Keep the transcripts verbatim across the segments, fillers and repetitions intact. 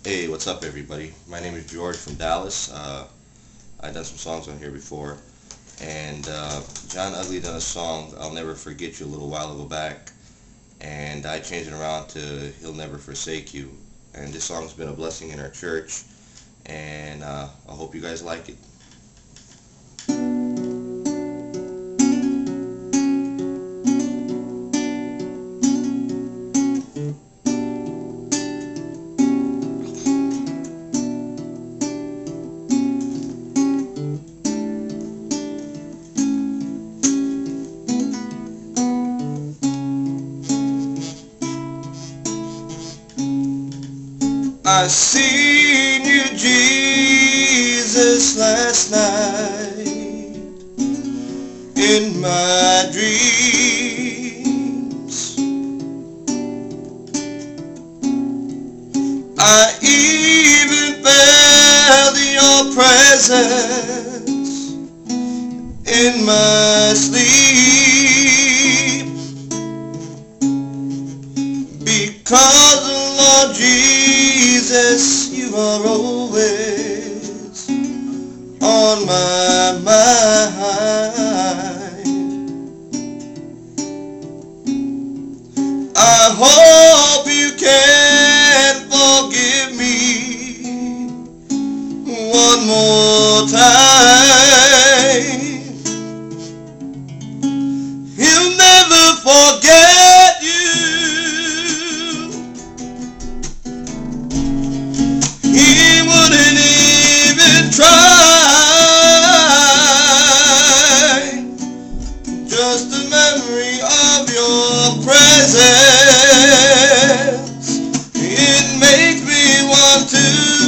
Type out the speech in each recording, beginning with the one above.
Hey, what's up, everybody? My name is George from Dallas. Uh, I've done some songs on here before, and uh, John Ugly done a song, I'll Never Forget You, a little while ago back, and I changed it around to He'll Never Forsake You. And this song's been a blessing in our church, and uh, I hope you guys like it. I seen you, Jesus, last night in my dreams. I even felt your presence in my sleep, because the Lord Jesus, you are always on my mind. I hope you can forgive me one more time. He'll never forget you. He wouldn't even try. Just the memory of your presence, it makes me want to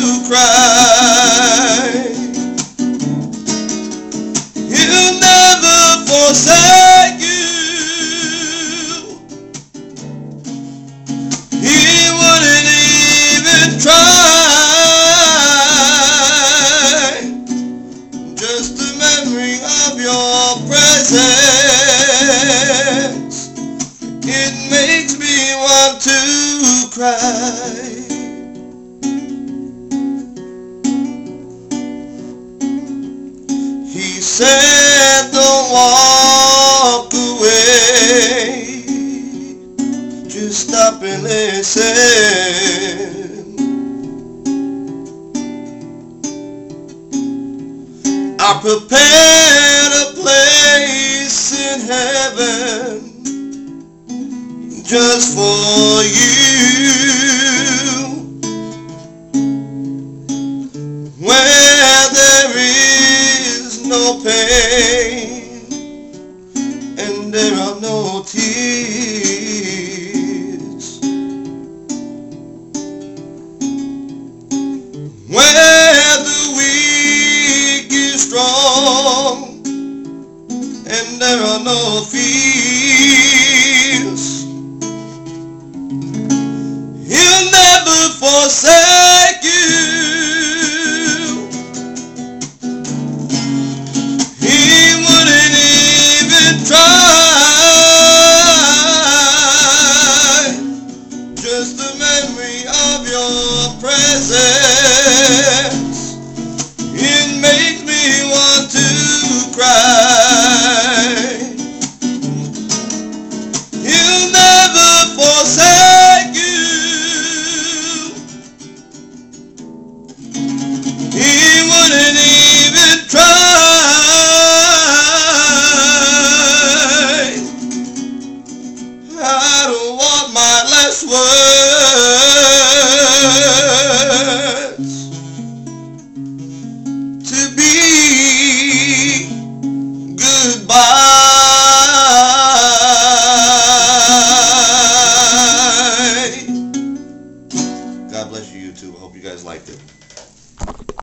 cry. He'll never forsake you. He wouldn't even try. Just the memory of your presence, it makes me want to cry. He said, don't walk away, just stop and listen. I prepared a place in heaven just for you.